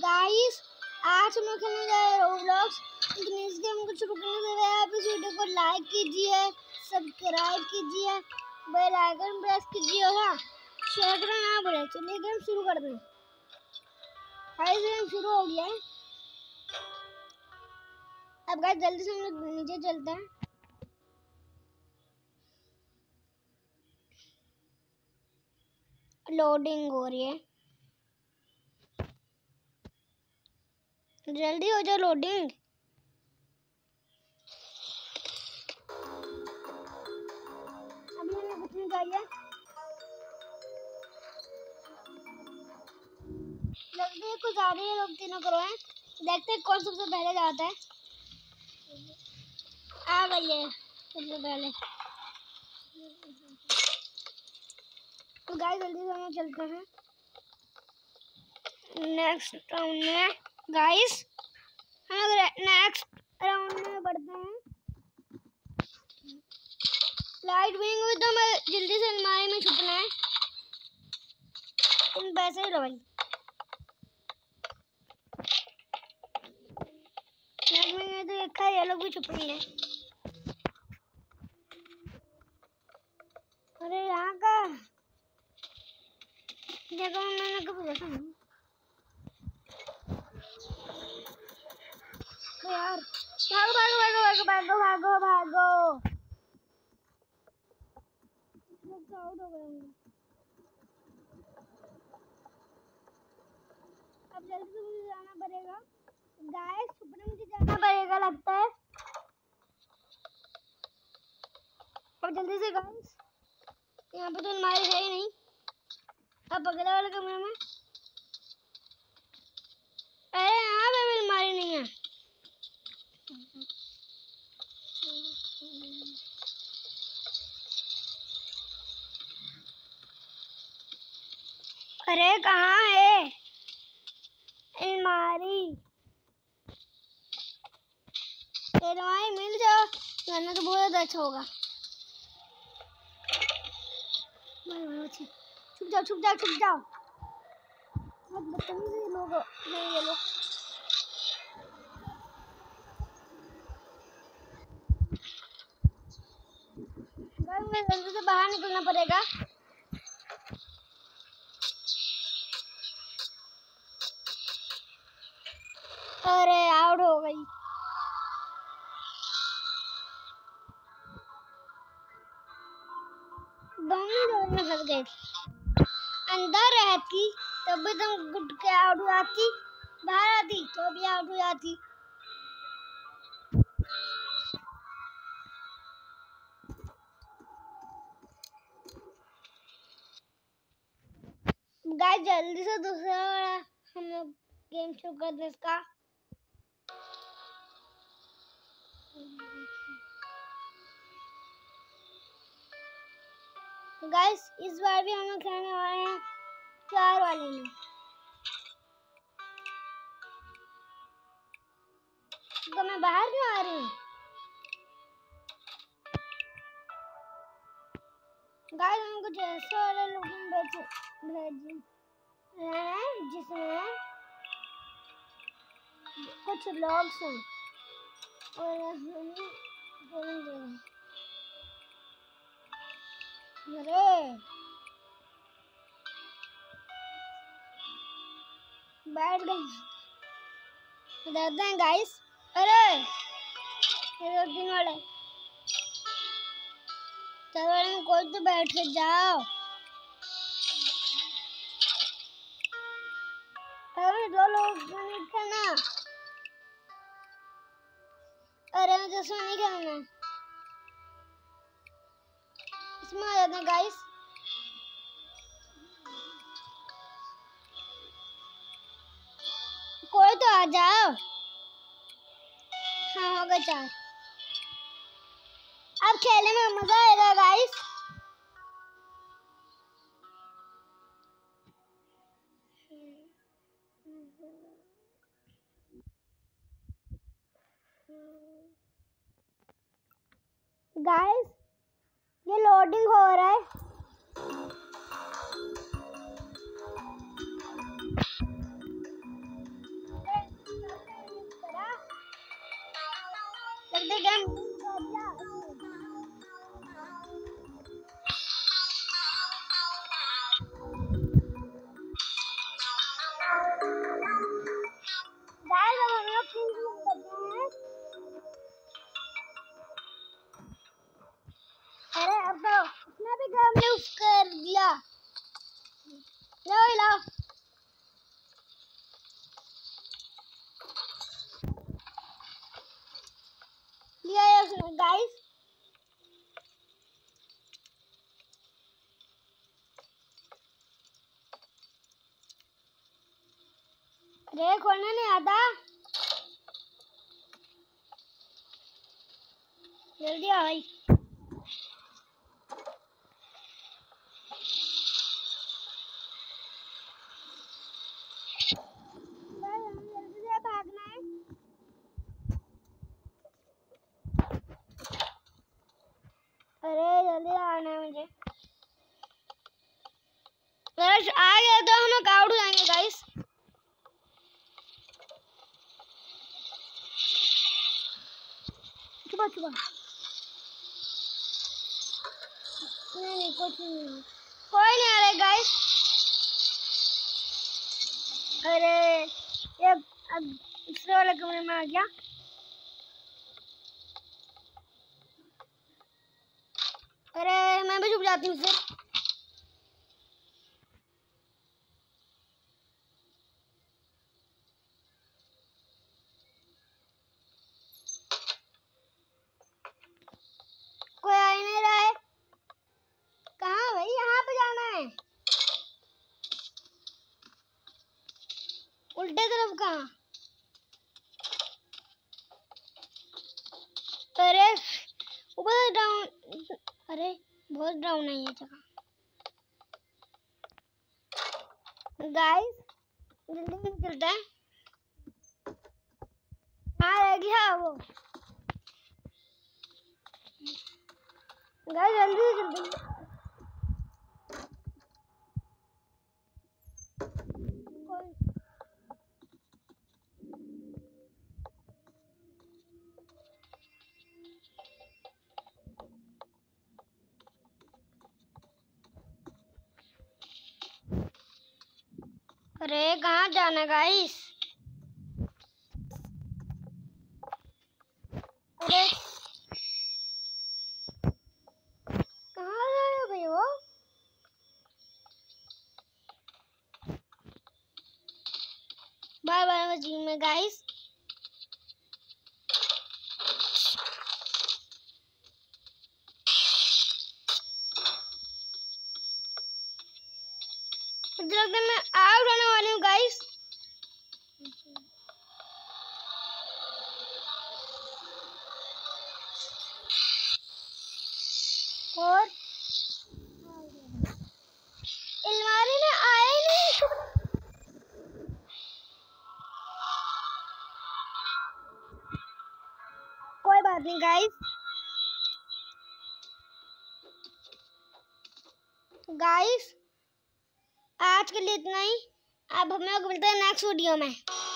Guys आज हम खेलने जा रहे हैं रोब्लॉक्स। लेकिन इस गेम को शुरू करने से पहले आप इस वीडियो को लाइक कीजिए, सब्सक्राइब कीजिए, बेल आइकन प्रेस कीजिए और हाँ शेयर करना ना भूलें। चलिए गेम शुरू कर दें। गाइस गेम शुरू हो गया है। अब गाइस जल्दी से हम लोग नीचे चलते हैं। लोडिंग हो रही है, जल्दी हो जाओ लोडिंग। अभी हमें कुछ नहीं चाहिए, लगता है कुछ आ रही है। लोग तीनों करो हैं, देखते हैं कौन सबसे पहले जाता है। आ गई है सबसे पहले। तो गाइस जल्दी से हम चलते हैं नेक्स्ट राउंड में। गाइस हम लोग नेक्स्ट राउंड में बढ़ते हैं। लाइट विंग हुई तो हमें जल्दी से अलमारी में छुपना है। तुम पैसे ही लो भाई। लाइट विंग है तो एक ये लोग भी छुपेंगे। अरे यहाँ का देखो, मैंने कभी देखा नहीं यार। भागो भागो भागो भागो भागो भागो भागो। लोग तो आउट हो गए होंगे। अब जल्दी से मुझे जाना पड़ेगा गाइस, छुपने मुझे जाना पड़ेगा लगता है। अब जल्दी से गाइस, यहाँ पे तो अलमारी है ही नहीं। अब अगले वाले कमरे में, अरे यहाँ पे भी अलमारी नहीं है। अरे कहाँ है अलमारी? अलमारी मिल जाओ वरना तो बहुत अच्छा होगा। छुप जाओ छुप जाओ छुप जाओ। बहुत बदतमीज लोग हैं ये लोग। मुझे जल्दी से बाहर निकलना पड़ेगा। अरे आउट हो गई। दोनों जोड़ में फंस गए। अंदर रहती तब भी तुम गुट के आउट हो जाती, बाहर आती तो भी आउट हो जाती। गाइस जल्दी से दूसरा वाला हम लोग गेम शुरू कर दें इसका। गाइस इस बार भी हम लोग खेलने वाले हैं 4 वाले में। तो मैं बाहर क्यों आ रही हूँ? गाइस हम कुछ ऐसे वाले लोग भेजे हैं जिसमें कुछ लोग हैं और हम बोलेंगे। अरे बैठ गए डरते हैं गाइस। अरे ये 2-3 वाले 4 वाले में कोई तो बैठ के जाओ। अरे 2 लोग थे ना। अरे मुझे इसमें नहीं खेलना है, इसमें आ जाते हैं गाइस। कोई तो आ जाओ। हाँ हो गए 4। अब खेलने में मजा आएगा गाइस। गाइस ये लोडिंग हो रहा है। सकते गेम अरे अब तो उसने भी गेम यूज कर दिया। लो लो लिया उसने गाइस। अरे खोलना नहीं आता, जल्दी आ भाई। जल्दी से भागना है। अरे जल्दी आना है मुझे। अगर आ गया तो हम लोग आउट हो जाएंगे गाइस। छुपा छुपा नहीं कुछ नहीं, कोई नहीं आ रहा गाइस। अरे ये अब दूसरे वाले कमरे में आ गया। अरे मैं भी छुप जाती हूँ फिर। कोई आ ही नहीं रहा है। कहाँ भाई, यहाँ पे जाना है। उल्टे तरफ कहाँ? अरे ऊपर डाउन। अरे बहुत डाउन है ये जगह गाइस। जल्दी चलते हैं। कहाँ रह गया वो गाइस, जल्दी जल्दी। अरे कहाँ जाना गाइस? अरे कहाँ गए भाई वो? बाय बाय जी में गाइस। मुझे लगता है मैं आउट होने वाली हूँ गाइस। और अलमारी में आया ही नहीं। कोई बात नहीं गाइस। गाइस आज के लिए इतना ही। अब हम लोग मिलते हैं नेक्स्ट वीडियो में।